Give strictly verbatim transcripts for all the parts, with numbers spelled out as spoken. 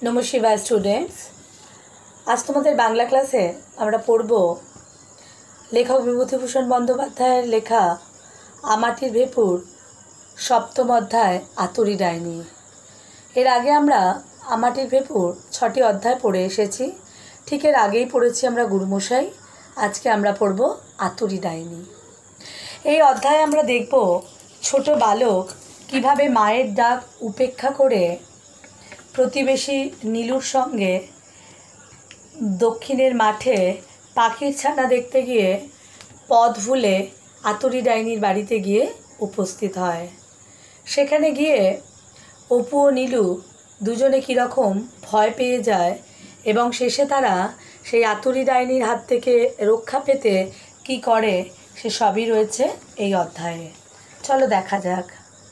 নমস্কার স্টুডেন্টস, আজ তোমাদের বাংলা ক্লাসে আমরা পড়ব লেখক বিভূতিভূষণ বন্দ্যোপাধ্যায়ের লেখা আমাটির ভেঁপুর সপ্তম অধ্যায় আতুরী ডাইনি। এর আগে আমরা আমাটির ভেঁপুর ছটি অধ্যায় পড়ে এসেছি। ঠিক এর আগেই পড়েছি আমরা গুরুমশাই। আজকে আমরা পড়ব আতুরী ডাইনি। এই অধ্যায়ে আমরা দেখব ছোট বালক কিভাবে মায়ের ডাক উপেক্ষা করে প্রতিবেশী নীলুর সঙ্গে দক্ষিণের মাঠে পাখির ছানা দেখতে গিয়ে পথ ভুলে আতুরী ডাইনির বাড়িতে গিয়ে উপস্থিত হয়। সেখানে গিয়ে অপু ও নীলু দুজনে কীরকম ভয় পেয়ে যায় এবং শেষে তারা সেই আতুরী ডাইনির হাত থেকে রক্ষা পেতে কি করে সে সবই রয়েছে এই অধ্যায়ে। চলো দেখা যাক।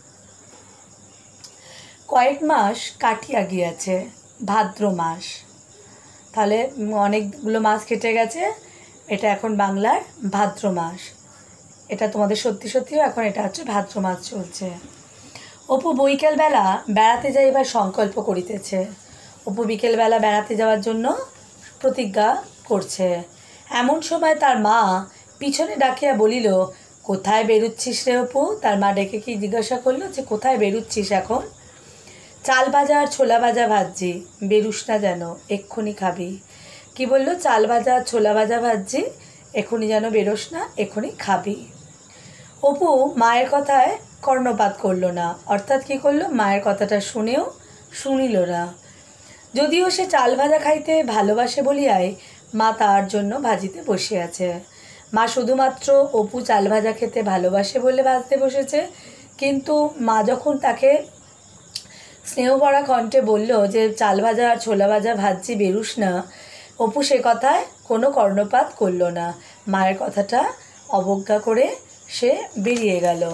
কয়েক মাস কাটিয়া গিয়াছে, ভাদ্র মাস। তাহলে অনেকগুলো মাস কেটে গেছে, এটা এখন বাংলার ভাদ্র মাস। এটা তোমাদের সত্যি সত্যিও এখন এটা হচ্ছে ভাদ্র মাস চলছে। অপু বিকেলবেলা বেড়াতে যাইবার সংকল্প করিতেছে। অপু বিকেলবেলা বেড়াতে যাওয়ার জন্য প্রতিজ্ঞা করছে। এমন সময় তার মা পিছনে ডাকিয়া বলিল, কোথায় বেরুচ্ছিস রে অপু? তার মা ডেকে কি জিজ্ঞাসা করলো যে কোথায় বেরুচ্ছিস এখন? চাল ভাজা আর ছোলা ভাজা ভাজছি, বেরুস না যেন, এক্ষুনি খাবি। কি বললো? চাল ভাজা আর ছোলা ভাজা ভাজছি, এক্ষুনি যেন বেরোস না, এক্ষুনি খাবি। অপু মায়ের কথায় কর্ণপাত করলো না, অর্থাৎ কি করলো, মায়ের কথাটা শুনেও শুনিল না। যদিও সে চাল ভাজা খাইতে ভালোবাসে বলিয়াই মা তার জন্য ভাজিতে বসিয়াছে। মা শুধুমাত্র অপু চাল ভাজা খেতে ভালোবাসে বলে ভাজতে বসেছে, কিন্তু মা যখন তাকে স্নেহভরা কণ্ঠে বলল যে চাল ভাজা আর ছোলা ভাজা ভাজছি, বেরুস না, অপু সে কথায় কোনো কর্ণপাত করল না। মায়ের কথাটা অবজ্ঞা করে সে বেরিয়ে গেল।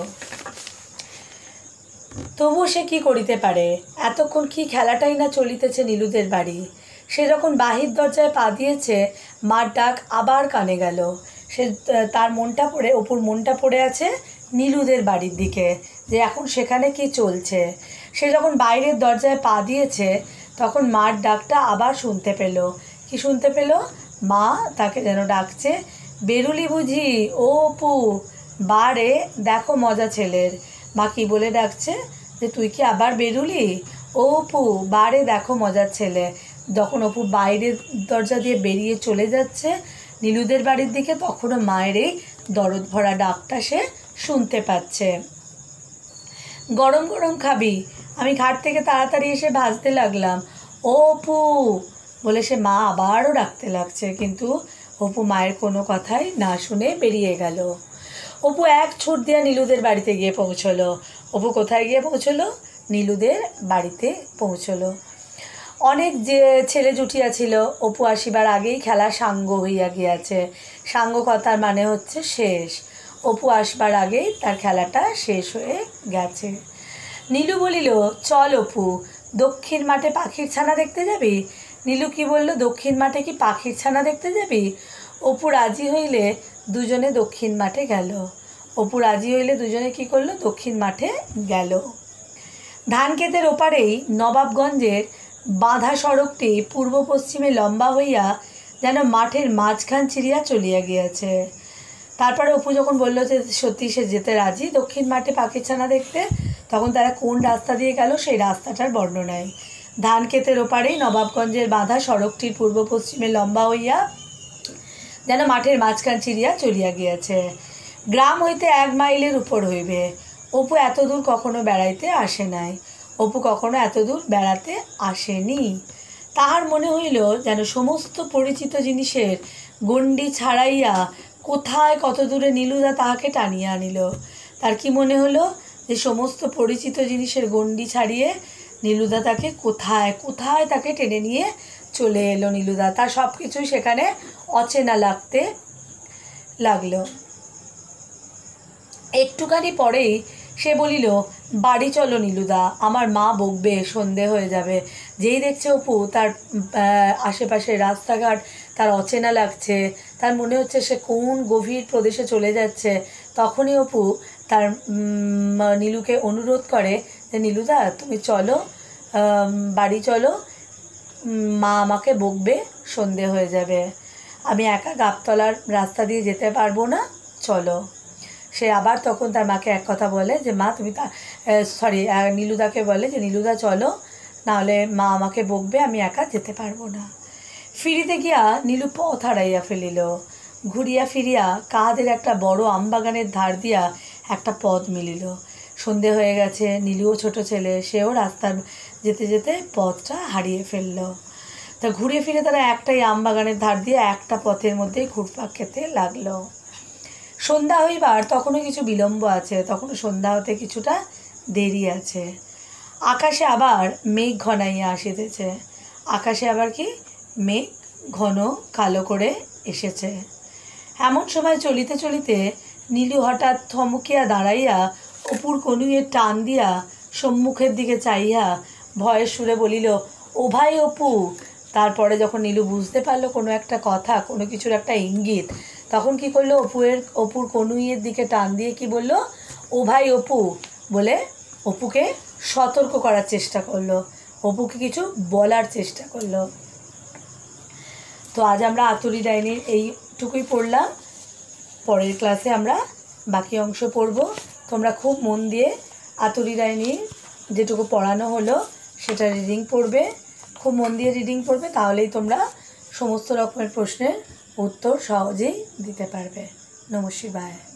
তবু সে কি করিতে পারে? এতক্ষণ কি খেলাটাই না চলিতেছে নীলুদের বাড়ি। সে যখন বাহির দরজায় পা দিয়েছে, মার ডাক আবার কানে গেল। সে তার মনটা পড়ে অপুর মনটা পড়ে আছে নীলুদের বাড়ির দিকে, যে এখন সেখানে কি চলছে। সে যখন বাইরের দরজায় পা দিয়েছে তখন মার ডাকটা আবার শুনতে পেল। কি শুনতে পেল? মা তাকে যেন ডাকছে, বেরুলি বুঝি? ও অপু, বারে, দেখো মজা ছেলের। মা কি বলে ডাকছে? যে তুই কি আবার বেরুলি? ও অপু, বারে, দেখো মজার ছেলে। যখন অপু বাইরের দরজা দিয়ে বেরিয়ে চলে যাচ্ছে নীলুদের বাড়ির দিকে, তখনও মায়ের এই দরদ ভরা ডাকটা সে শুনতে পাচ্ছে। গরম গরম খাবি? আমি ঘাট থেকে তাড়াতাড়ি এসে ভাজতে লাগলাম। ও অপু বলে সে মা আবারও ডাকতে লাগছে, কিন্তু অপু মায়ের কোনো কথাই না শুনে বেরিয়ে গেল। অপু এক ছুট দিয়া নীলুদের বাড়িতে গিয়ে পৌঁছলো। অপু কোথায় গিয়ে পৌঁছলো? নীলুদের বাড়িতে পৌঁছলো। অনেক যে ছেলে জুটিয়াছিল, অপু আসিবার আগেই খেলা সাঙ্গ হইয়া গিয়াছে। সাঙ্গ কথার মানে হচ্ছে শেষ। অপু আসবার আগেই তার খেলাটা শেষ হয়ে গেছে। নীলু বলিল, চল অপু, দক্ষিণ মাঠে পাখির ছানা দেখতে যাবি? নীলু কি বলল? দক্ষিণ মাঠে কি পাখির ছানা দেখতে যাবি? অপু রাজি হইলে দুজনে দক্ষিণ মাঠে গেল। অপু রাজি হইলে দুজনে কি করলো? দক্ষিণ মাঠে গেল। ধান ক্ষেতের ওপারেই নবাবগঞ্জের বাঁধা সড়কটি পূর্ব পশ্চিমে লম্বা হইয়া যেন মাঠের মাঝখান চিরিয়া চলিয়া গিয়াছে। তারপরে অপু যখন বললো যে সত্যি সে যেতে রাজি দক্ষিণ মাঠে পাখির ছানা দেখতে, তখন তারা কোন রাস্তা দিয়ে গেল সেই রাস্তাটার বর্ণনায়। ধান ক্ষেতের ওপারেই নবাবগঞ্জের বাঁধা সড়কটির পূর্ব পশ্চিমে লম্বা হইয়া যেন মাঠের মাঝখান চিরিয়া চলিয়া গিয়াছে। গ্রাম হইতে এক মাইলের উপর হইবে। অপু এত দূর কখনো বেড়াইতে আসে নাই। অপু কখনো এত দূর বেড়াতে আসেনি। তাহার মনে হইল যেন সমস্ত পরিচিত জিনিসের গণ্ডি ছাড়াইয়া কোথায় কত দূরে নীলুদা তাহাকে টানিয়া আনিল। তার কি মনে হলো? যে সমস্ত পরিচিত জিনিসের গণ্ডি ছাড়িয়ে নীলুদা তাকে কোথায় কোথায় তাকে টেনে নিয়ে চলে এলো নীলুদা। তার সব কিছুই সেখানে অচেনা লাগতে লাগলো। একটুখানি পরেই সে বলিল, বাড়ি চলো নীলুদা, আমার মা বকবে, সন্ধে হয়ে যাবে। যেই দেখছে অপু তার আশেপাশে রাস্তাঘাট তার অচেনা লাগছে, তার মনে হচ্ছে সে কোন গভীর প্রদেশে চলে যাচ্ছে, তখনই অপু তার নীলুকে অনুরোধ করে যে নীলুদা তুমি চলো, বাড়ি চলো, মা আমাকে বকবে, সন্ধে হয়ে যাবে, আমি একা গাবতলার রাস্তা দিয়ে যেতে পারবো না, চলো। সে আবার তখন তার মাকে এক কথা বলে যে মা তুমি তা সরি নীলুদাকে বলে যে নীলুদা চলো, নাহলে মা আমাকে বকবে, আমি একা যেতে পারবো না। ফিরিতে গিয়া নীলু পথ হারাইয়া ফেলিল। ঘুরিয়া ফিরিয়া কাহাদের একটা বড় আমবাগানের ধার দিয়া একটা পথ মিলিল। সন্ধে হয়ে গেছে, নীলুও ছোট ছেলে, সেও রাস্তার যেতে যেতে পথটা হারিয়ে ফেলল। তা ঘুরে ফিরে তারা একটাই আমবাগানের ধার দিয়ে একটা পথের মধ্যেই ঘুরপাক খেতে লাগলো। সন্ধ্যা হইবার তখনও কিছু বিলম্ব আছে, তখনও সন্ধ্যা হতে কিছুটা দেরি আছে। আকাশে আবার মেঘ ঘনাইয়া আসিতেছে। আকাশে আবার কি মেঘ ঘন কালো করে এসেছে। এমন সময় চলিতে চলিতে নীলু হঠাৎ থমকিয়া দাঁড়াইয়া অপুর কনুইয়ের টান দিয়া সম্মুখের দিকে চাইয়া ভয়ের সুরে বলিল, ও ভাই অপু। তারপরে যখন নীলু বুঝতে পারলো কোনো একটা কথা, কোনো কিছুর একটা ইঙ্গিত, তখন কি করলো, অপুয়ের অপুর কনুইয়ের দিকে টান দিয়ে কি বলল, ও ভাই অপু বলে অপুকে সতর্ক করার চেষ্টা করলো, অপুকে কিছু বলার চেষ্টা করলো। তো আজ আমরা আতুরি ডাইনির এইটুকুই পড়লাম। পরের ক্লাসে আমরা বাকি অংশ পড়ব। তোমরা খুব মন দিয়ে আতুরি ডাইনির যেটুকু পড়ানো হলো সেটা রিডিং পড়বে, খুব মন দিয়ে রিডিং পড়বে, তাহলেই তোমরা সমস্ত রকমের প্রশ্নের উত্তর সহজেই দিতে পারবে। নমঃ শিবায়।